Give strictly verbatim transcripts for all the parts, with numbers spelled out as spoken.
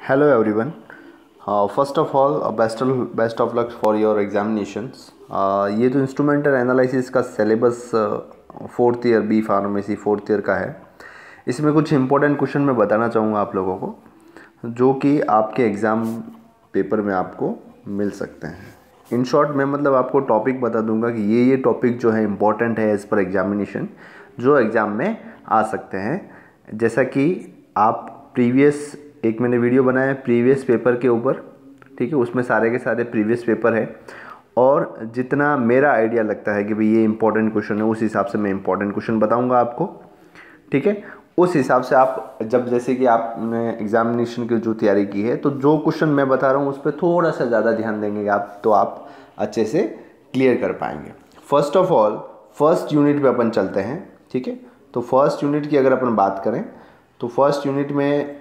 Hello everyone. Uh, first of all, uh, best of best of luck for your examinations. Uh, ये जो instrumental analysis का syllabus fourth year B pharmacy fourth year का है, इसमें कुछ important question मैं बताना चाहूँगा आप लोगों को, जो कि आपके एग्ज़ाम पेपर में आपको मिल सकते हैं। इन शॉर्ट मैं मतलब आपको टॉपिक बता दूंगा कि ये ये टॉपिक जो है इम्पॉर्टेंट है एज़ पर एग्जामिनेशन, जो एग्ज़ाम में आ सकते हैं। जैसा कि आप प्रीवियस एक मैंने वीडियो बनाया है प्रीवियस पेपर के ऊपर, ठीक है, उसमें सारे के सारे प्रीवियस पेपर है और जितना मेरा आइडिया लगता है कि भाई ये इंपॉर्टेंट क्वेश्चन है, उस हिसाब से मैं इंपॉर्टेंट क्वेश्चन बताऊंगा आपको, ठीक है। उस हिसाब से आप जब जैसे कि आपने एग्जामिनेशन की जो तैयारी की है, तो जो क्वेश्चन मैं बता रहा हूँ उस पर थोड़ा सा ज़्यादा ध्यान देंगे आप, तो आप अच्छे से क्लियर कर पाएंगे। First of all first unit पे अपन चलते हैं, ठीक है। तो फर्स्ट यूनिट की अगर अपन बात करें तो फर्स्ट यूनिट में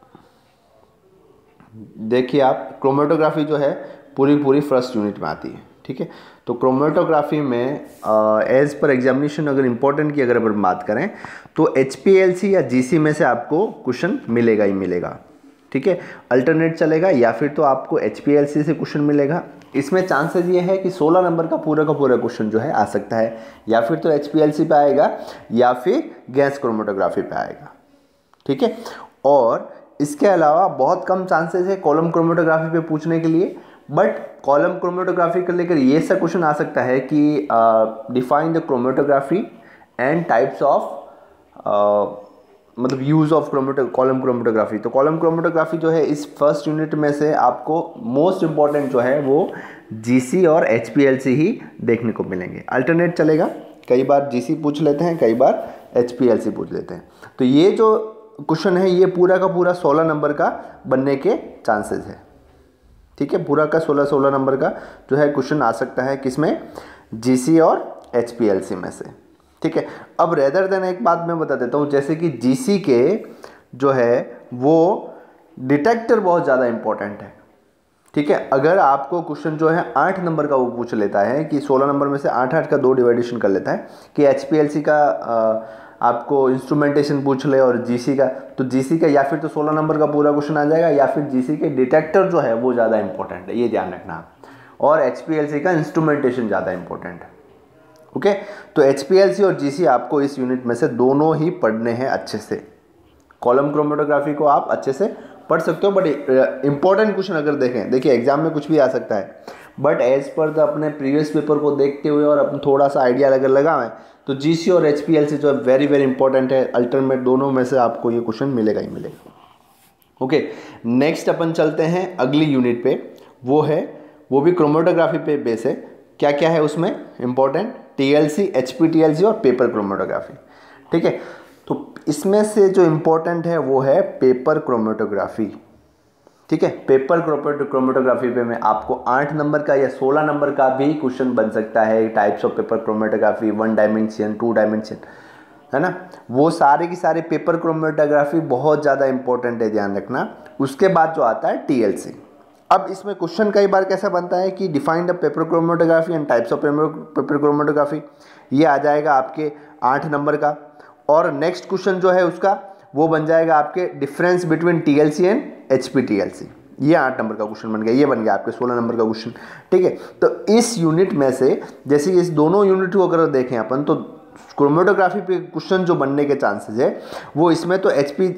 देखिए आप, क्रोमेटोग्राफी जो है पूरी पूरी फर्स्ट यूनिट में आती है, ठीक है। तो क्रोमेटोग्राफी में एज पर एग्जामिनेशन अगर इम्पोर्टेंट की अगर अपन बात करें तो एच पी एल सी या जी सी में से आपको क्वेश्चन मिलेगा ही मिलेगा, ठीक है। अल्टरनेट चलेगा या फिर तो आपको एच पी एल सी से क्वेश्चन मिलेगा। इसमें चांसेस ये है कि सोलह नंबर का पूरा का पूरा क्वेश्चन जो है आ सकता है, या फिर तो एच पी एल सी पे आएगा या फिर गैस क्रोमेटोग्राफी पे आएगा, ठीक है। और इसके अलावा बहुत कम चांसेस है कॉलम क्रोमेटोग्राफी पे पूछने के लिए, बट कॉलम क्रोमेटोग्राफी को लेकर ये सा क्वेश्चन आ सकता है कि define the chromatography and types of मतलब use of chromato column chromatography. तो कॉलम क्रोमेटोग्राफी जो है इस फर्स्ट यूनिट में से आपको मोस्ट इंपॉर्टेंट जो है वो जीसी और एचपीएलसी ही देखने को मिलेंगे। अल्टरनेट चलेगा, कई बार जीसी पूछ लेते हैं, कई बार एचपीएलसी पूछ लेते हैं। तो ये जो क्वेश्चन है ये पूरा का पूरा सोलह नंबर का बनने के चांसेस है, ठीक है। पूरा का सोलह सोलह नंबर का जो है क्वेश्चन आ सकता है किसमें, जीसी और एचपीएलसी में से, ठीक है। अब रेदर देन एक बात मैं बता देता हूँ, जैसे कि जीसी के जो है वो डिटेक्टर बहुत ज़्यादा इंपॉर्टेंट है, ठीक है। अगर आपको क्वेश्चन जो है आठ नंबर का वो पूछ लेता है कि सोलह नंबर में से आठ आठ का दो डिवाइडेशन कर लेता है कि एचपीएलसी का आ, आपको इंस्ट्रूमेंटेशन पूछ ले और जीसी का, तो जीसी का या फिर तो सोलह नंबर का पूरा क्वेश्चन आ जाएगा या फिर जीसी के डिटेक्टर जो है वो ज़्यादा इंपॉर्टेंट है, ये ध्यान रखना आप। और एचपीएलसी का इंस्ट्रूमेंटेशन ज़्यादा इंपॉर्टेंट है, ओके। तो एचपीएलसी और जीसी आपको इस यूनिट में से दोनों ही पढ़ने हैं अच्छे से। कॉलम क्रोमेटोग्राफी को आप अच्छे से पढ़ सकते हो, बट इंपॉर्टेंट क्वेश्चन अगर देखें, देखिए एग्जाम में कुछ भी आ सकता है, बट एज पर द अपने प्रीवियस पेपर को देखते हुए और अपन थोड़ा सा आइडिया अगर लगाएं तो जीसी और एचपीएलसी जो है वेरी वेरी इंपॉर्टेंट है। अल्टरनेट दोनों में से आपको ये क्वेश्चन मिलेगा ही मिलेगा, ओके। नेक्स्ट अपन चलते हैं अगली यूनिट पे, वो है वो भी क्रोमेटोग्राफी पे बेस है। क्या क्या है उसमें इंपॉर्टेंट, टीएलसी, एचपीटीएलसी और पेपर क्रोमेटोग्राफी, ठीक है। तो इसमें से जो इंपॉर्टेंट है वो है पेपर क्रोमेटोग्राफी, ठीक है। पेपर क्रोमेटोग्राफी पे में आपको आठ नंबर का या सोलह नंबर का भी क्वेश्चन बन सकता है। Types of paper chromatography, one dimension, two dimension, है ना, वो सारे की सारे पेपर क्रोमेटोग्राफी बहुत ज़्यादा इंपॉर्टेंट है, ध्यान रखना। उसके बाद जो आता है टीएलसी। अब इसमें क्वेश्चन कई बार कैसा बनता है कि define the paper chromatography and types of paper chromatography, ये आ जाएगा आपके आठ नंबर का। और नेक्स्ट क्वेश्चन जो है उसका वो बन जाएगा आपके difference between TLC and HPTLC, ये आठ नंबर का क्वेश्चन बन गया, ये बन गया आपके सोलह नंबर का क्वेश्चन, ठीक है। तो इस यूनिट में से जैसे कि इस दोनों यूनिट को अगर देखें अपन, तो क्रोमेटोग्राफी पे क्वेश्चन जो बनने के चांसेस है वो इसमें तो एचपी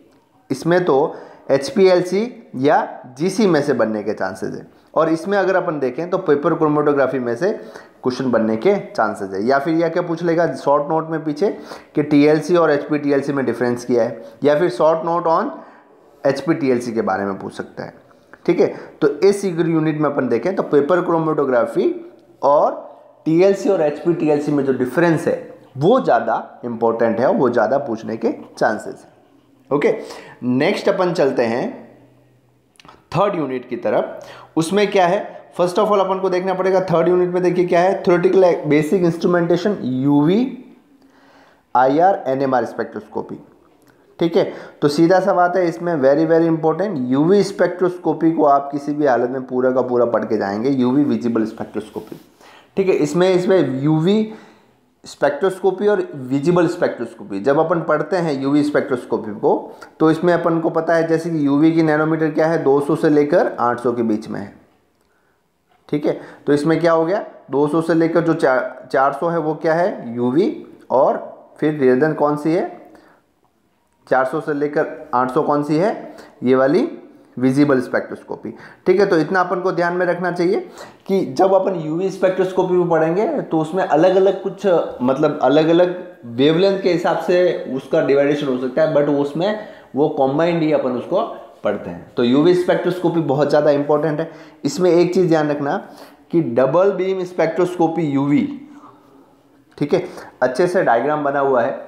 इसमें तो एचपीएलसी या जीसी में से बनने के चांसेस है, और इसमें अगर अपन देखें तो पेपर क्रोमेटोग्राफी में से क्वेश्चन बनने के चांसेस है। या फिर यह क्या पूछ लेगा शॉर्ट नोट में पीछे कि टीएलसी और एचपीटीएलसी में डिफरेंस किया है, या फिर शॉर्ट नोट ऑन एचपीटीएलसी के बारे में पूछ सकता है, ठीक है। तो इस यूनिट में अपन देखें तो पेपर क्रोमेटोग्राफी और टीएलसी और एचपीटीएलसी में जो डिफरेंस है वो ज़्यादा इंपॉर्टेंट है और वो ज़्यादा पूछने के चांसेस है, ओके। नेक्स्ट अपन चलते हैं थर्ड यूनिट की तरफ। उसमें क्या है, फर्स्ट ऑफ ऑल अपन को देखना पड़ेगा थर्ड यूनिट में, देखिए क्या है, theoretical basic instrumentation, UV, IR, NMR spectroscopy, ठीक है। तो सीधा सा बात है इसमें very very important, UV spectroscopy को आप किसी भी हालत में पूरा का पूरा पढ़ के जाएंगे, यूवी विजिबल स्पेक्ट्रोस्कोपी, ठीक है। इसमें इसमें यूवी स्पेक्ट्रोस्कोपी और विजिबल स्पेक्ट्रोस्कोपी, जब अपन पढ़ते हैं यूवी स्पेक्ट्रोस्कोपी को, तो इसमें अपन को पता है जैसे कि यूवी की नैनोमीटर क्या है, दो सौ से लेकर आठ सौ के बीच में है, ठीक है। तो इसमें क्या हो गया, दो सौ से लेकर जो चार सौ है वो क्या है, यूवी, और फिर रेजन कौन सी है, चार सौ से लेकर आठ सौ कौन सी है, ये वाली विजिबल स्पेक्ट्रोस्कोपी, ठीक है। तो इतना अपन को ध्यान में रखना चाहिए कि जब अपन यूवी स्पेक्ट्रोस्कोपी में पढ़ेंगे तो उसमें अलग अलग कुछ मतलब अलग अलग वेवलेंथ के हिसाब से उसका डिवाइडेशन हो सकता है, बट उसमें वो कॉम्बाइंड ही अपन उसको पढ़ते हैं। तो यूवी स्पेक्ट्रोस्कोपी बहुत ज़्यादा इंपॉर्टेंट है। इसमें एक चीज़ ध्यान रखना कि डबल बीम स्पेक्ट्रोस्कोपी यूवी, ठीक है, अच्छे से डायग्राम बना हुआ है।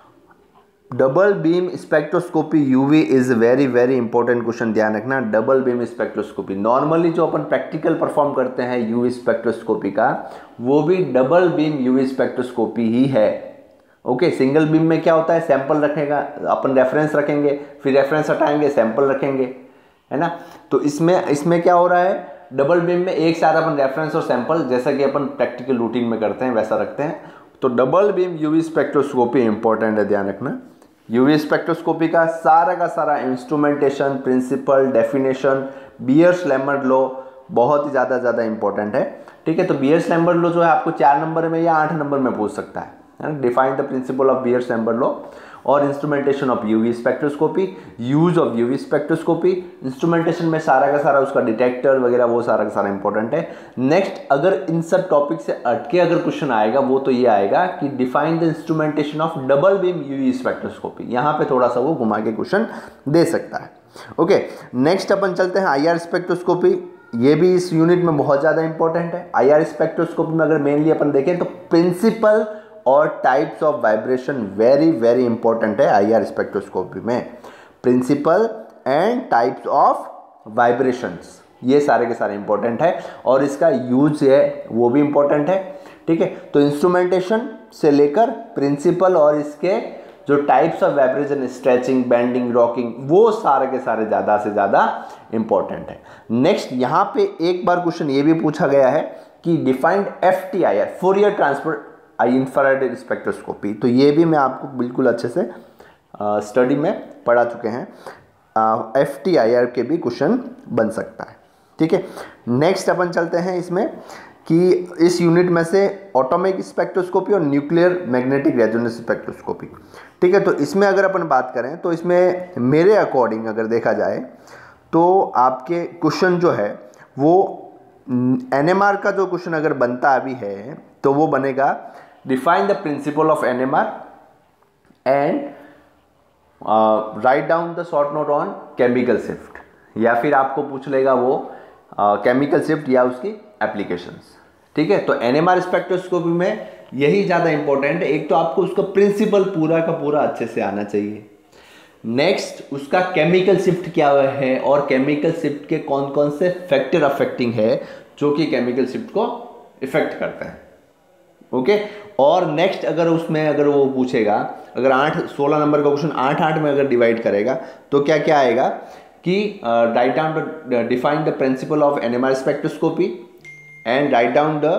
Double beam spectroscopy UV is very very important question, ध्यान रखना। डबल बीम स्पेक्ट्रोस्कोपी नॉर्मली जो अपन प्रैक्टिकल परफॉर्म करते हैं यूवी स्पेक्ट्रोस्कोपी का, वो भी डबल बीम यूवी स्पेक्ट्रोस्कोपी ही है। ओके, सिंगल बीम में क्या होता है, सैंपल रखेगा अपन, रेफरेंस रखेंगे, फिर रेफरेंस हटाएंगे, सैंपल रखेंगे, है ना। तो इसमें इसमें क्या हो रहा है, डबल बीम में एक साथ अपन रेफरेंस और सैंपल जैसा कि अपन प्रैक्टिकल रूटीन में करते हैं वैसा रखते हैं। तो double beam UV spectroscopy important है, ध्यान रखना। यूवी स्पेक्ट्रोस्कोपी का सारा का सारा instrumentation, principle, definition, Beer's Lambert law बहुत ही ज़्यादा ज़्यादा इंपॉर्टेंट है, ठीक है। तो बियर्स लैम्बर्ट लॉ जो है आपको चार नंबर में या आठ नंबर में पूछ सकता है, define the principle of Beer's Lambert law और instrumentation of UV spectroscopy, use of UV spectroscopy. Instrumentation में सारा का सारा उसका डिटेक्टर वगैरह वो सारा का सारा इंपॉर्टेंट है। नेक्स्ट, अगर इन सब टॉपिक से हटके अगर क्वेश्चन आएगा वो तो ये आएगा कि define the instrumentation of double beam UV spectroscopy, यहाँ पे थोड़ा सा वो घुमा के क्वेश्चन दे सकता है। ओके, नेक्स्ट अपन चलते हैं आई आर स्पेक्ट्रोस्कोपी। ये भी इस यूनिट में बहुत ज़्यादा इंपॉर्टेंट है। आई आर स्पेक्ट्रोस्कोपी में अगर मेनली अपन देखें तो प्रिंसिपल और types of vibration very very important है आई आर स्पेक्ट्रोस्कोपी में। Principle and types of vibrations, ये सारे के सारे इंपॉर्टेंट है, और इसका यूज है वो भी इंपॉर्टेंट है, ठीक है। तो इंस्ट्रूमेंटेशन से लेकर प्रिंसिपल और इसके जो types of vibration, stretching, bending, rocking, वो सारे के सारे ज़्यादा से ज़्यादा इंपॉर्टेंट है। नेक्स्ट, यहाँ पे एक बार क्वेश्चन ये भी पूछा गया है कि defined F T I R, Fourier transfer I infrared spectroscopy. तो ये भी मैं आपको बिल्कुल अच्छे से स्टडी में पढ़ा चुके हैं। एफ टी आई आर के भी क्वेश्चन बन सकता है, ठीक है। नेक्स्ट अपन चलते हैं इसमें कि इस यूनिट में से एटॉमिक स्पेक्ट्रोस्कोपी और न्यूक्लियर मैग्नेटिक रेजोनेंस स्पेक्ट्रोस्कोपी, ठीक है। तो इसमें अगर अपन बात करें तो इसमें मेरे अकॉर्डिंग अगर देखा जाए तो आपके क्वेश्चन जो है वो एन एम आर का जो क्वेश्चन अगर बनता अभी है तो वो बनेगा define the principle of N M R and write down the short note on chemical shift, या फिर आपको पूछ लेगा वो केमिकल uh, शिफ्ट या उसकी एप्लीकेशंस, ठीक है। तो एन एम आर स्पेक्ट्रोस्कोपी में यही ज़्यादा इंपॉर्टेंट है। एक तो आपको उसका प्रिंसिपल पूरा का पूरा अच्छे से आना चाहिए। नेक्स्ट, उसका केमिकल शिफ्ट क्या है और केमिकल शिफ्ट के कौन कौन से फैक्टर अफेक्टिंग है जो कि केमिकल शिफ्ट को इफेक्ट करते हैं, ओके। और नेक्स्ट, अगर उसमें अगर वो पूछेगा, अगर आठ सोलह नंबर का क्वेश्चन आठ आठ में अगर डिवाइड करेगा तो क्या क्या आएगा कि write down define the principle of N M R spectroscopy and write down the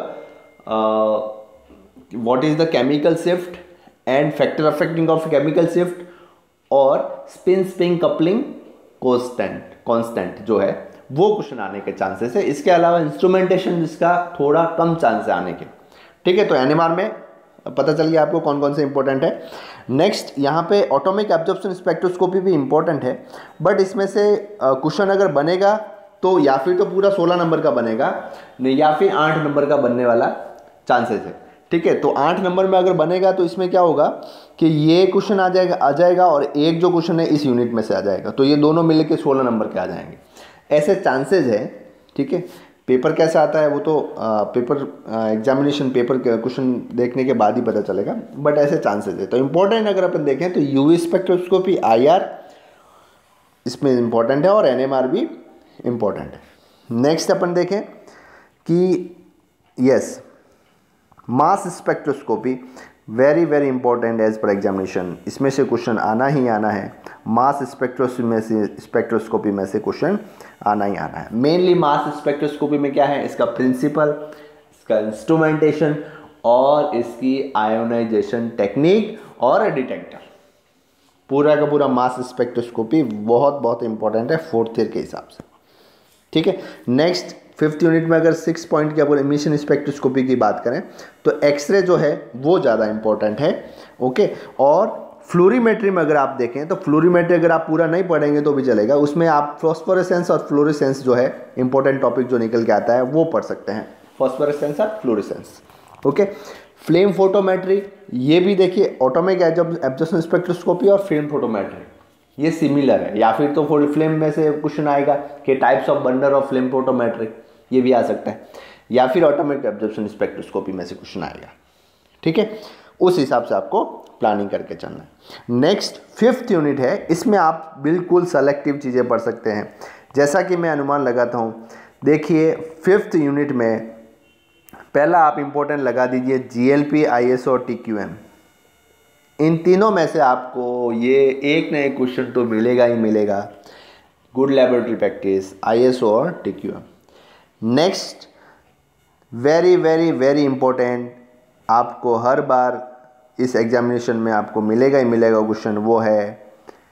what is the chemical shift and factor affecting of chemical shift और spin spring coupling constant constant जो है वो क्वेश्चन आने के chances है। इसके अलावा instrumentation जिसका थोड़ा कम चांस है आने के, ठीक है। तो एनएमआर में पता चल गया आपको कौन कौन से इंपॉर्टेंट है। नेक्स्ट, यहाँ पे एटॉमिक एब्जॉर्प्शन स्पेक्ट्रोस्कोपी भी इंपॉर्टेंट है, बट इसमें से क्वेश्चन अगर बनेगा तो या फिर तो पूरा सोलह नंबर का बनेगा नहीं, या फिर आठ नंबर का बनने वाला चांसेस है, ठीक है। तो आठ नंबर में अगर बनेगा तो इसमें क्या होगा कि ये क्वेश्चन आ जाएगा आ जाएगा और एक जो क्वेश्चन है इस यूनिट में से आ जाएगा, तो ये दोनों मिल के सोलह नंबर के आ जाएंगे, ऐसे चांसेस है, ठीक है। पेपर कैसे आता है वो तो आ, पेपर एग्जामिनेशन पेपर क्वेश्चन देखने के बाद ही पता चलेगा, बट ऐसे चांसेस है। तो इम्पोर्टेंट अगर अपन देखें तो यूवी स्पेक्ट्रोस्कोपी, आई आर इसमें इम्पोर्टेंट है और एन एम आर भी इम्पोर्टेंट है। नेक्स्ट अपन देखें कि yes, mass spectroscopy very very important as per examination, इसमें से क्वेश्चन आना ही आना है। मास स्पेक्ट्रोस्कोपी में से स्पेक्ट्रोस्कोपी में से क्वेश्चन आना ही आना है। मेनली मास स्पेक्ट्रोस्कोपी में क्या है, इसका प्रिंसिपल, इसका इंस्ट्रूमेंटेशन और इसकी आयोनाइजेशन टेक्निक और डिटेक्टर, पूरा का पूरा मास स्पेक्ट्रोस्कोपी बहुत बहुत इंपॉर्टेंट है फोर्थ ईयर के हिसाब से, ठीक है। नेक्स्ट फिफ्थ यूनिट में अगर सिक्स पॉइंट की अगर इमिशन स्पेक्ट्रोस्कोपी की बात करें तो एक्सरे जो है वो ज़्यादा इंपॉर्टेंट है, ओके। और फ्लोरीमेट्री में अगर आप देखें तो फ्लोरीमेट्री अगर आप पूरा नहीं पढ़ेंगे तो भी चलेगा, उसमें आप फॉस्फोरेसेंस और फ्लोरेसेंस जो है इंपॉर्टेंट टॉपिक जो निकल के आता है वो पढ़ सकते हैं, फॉस्फोरेसेंस और फ्लोरेसेंस, ओके। फ्लेम फोटोमेट्री, ये भी देखिए एटॉमिक एब्जॉर्प्शन स्पेक्ट्रोस्कोपी और फ्लेम फोटोमेट्री ये सिमिलर है, या फिर तो फ्लेम में से क्वेश्चन आएगा कि types of bundle of flame photometry, ये भी आ सकता है, या फिर एटॉमिक एब्जॉर्प्शन स्पेक्ट्रोस्कोपी में से क्वेश्चन आएगा, ठीक है। उस हिसाब से आपको प्लानिंग करके चलना है। नेक्स्ट फिफ्थ यूनिट है, इसमें आप बिल्कुल सेलेक्टिव चीज़ें पढ़ सकते हैं, जैसा कि मैं अनुमान लगाता हूँ। देखिए फिफ्थ यूनिट में पहला आप इंपॉर्टेंट लगा दीजिए जीएलपी, आईएसओ और टीक्यूएम। इन तीनों में से आपको ये एक न एक क्वेश्चन तो मिलेगा ही मिलेगा, गुड लैबोरेटरी प्रैक्टिस, आईएसओ और TQM. Next very very very important, आपको हर बार इस एग्जामिनेशन में आपको मिलेगा ही मिलेगा क्वेश्चन, वो है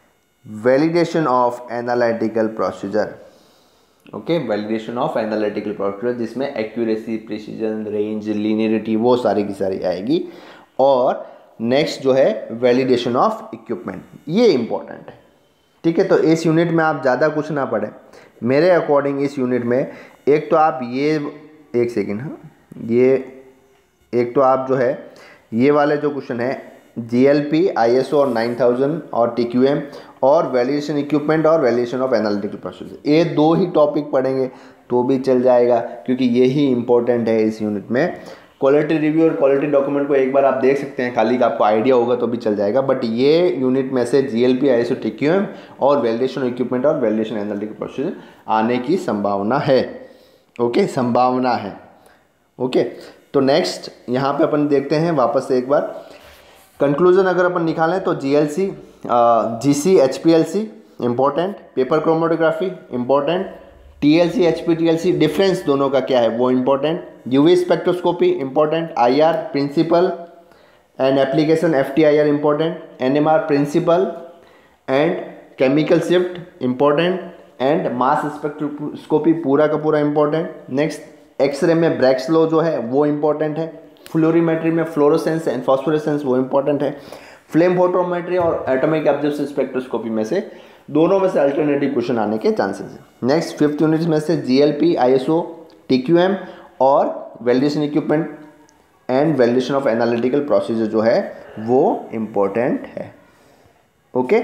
validation of analytical procedure, okay. Validation of analytical procedure जिसमें एक्यूरेसी, प्रिसीजन, रेंज, लीनियरिटी वो सारी की सारी आएगी। और नेक्स्ट जो है वैलिडेशन ऑफ इक्विपमेंट, ये इंपॉर्टेंट है, ठीक है। तो इस यूनिट में आप ज़्यादा कुछ ना पढ़ें मेरे अकॉर्डिंग। इस यूनिट में एक तो आप ये एक सेकेंड हाँ ये एक तो आप जो है ये वाले जो क्वेश्चन है जीएलपी, आईएसओ और नाइन थाउज़ेंड और टीक्यूएम और वैलिडेशन इक्विपमेंट और वैलिडेशन ऑफ एनालिटिकल प्रोसीजर, ये दो ही टॉपिक पढ़ेंगे तो भी चल जाएगा, क्योंकि यही इंपॉर्टेंट है इस यूनिट में। क्वालिटी रिव्यू और क्वालिटी डॉक्यूमेंट को एक बार आप देख सकते हैं, खाली का आपको आइडिया होगा तो भी चल जाएगा, बट ये यूनिट में से जीएलपी, आईएसओ, टीक्यूएम और वैलिडेशन इक्विपमेंट और वैलिडेशन एनालिटिकल प्रोसीजर आने की संभावना है, ओके, संभावना है, ओके। तो नेक्स्ट यहाँ पे अपन देखते हैं वापस से एक बार कंक्लूजन अगर अपन निकालें तो GLC, GC, HPLC important, paper chromatography important, TLC, HPTLC difference दोनों का क्या है वो important, UV spectroscopy important, IR principle and application FTIR important, NMR principle and chemical shift important and mass spectroscopy पूरा का पूरा इंपॉर्टेंट। नेक्स्ट एक्सरे में Bragg's law जो है वो इंपॉर्टेंट है, फ्लोरीमेट्री में फ्लोरोसेंस एंड फॉस्फोरेसेंस वो इंपॉर्टेंट है, फ्लेम फोटोमेट्री और एटॉमिक एब्जॉर्प्शन स्पेक्ट्रोस्कोपी में से दोनों में से अल्टरनेटिव क्वेश्चन आने के चांसेस हैं। नेक्स्ट फिफ्थ यूनिट में से जीएलपी, आईएसओ, टीक्यूएम और validation equipment and validation of analytical procedure जो है वो इम्पोर्टेंट है, ओके।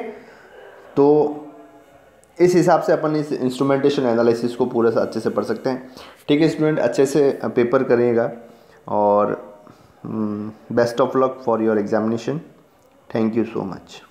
तो इस हिसाब से अपन इस इंस्ट्रूमेंटेशन एनालिसिस को पूरा सा अच्छे से पढ़ सकते हैं, ठीक है। स्टूडेंट अच्छे से पेपर करिएगा और best of luck for your examination. Thank you so much.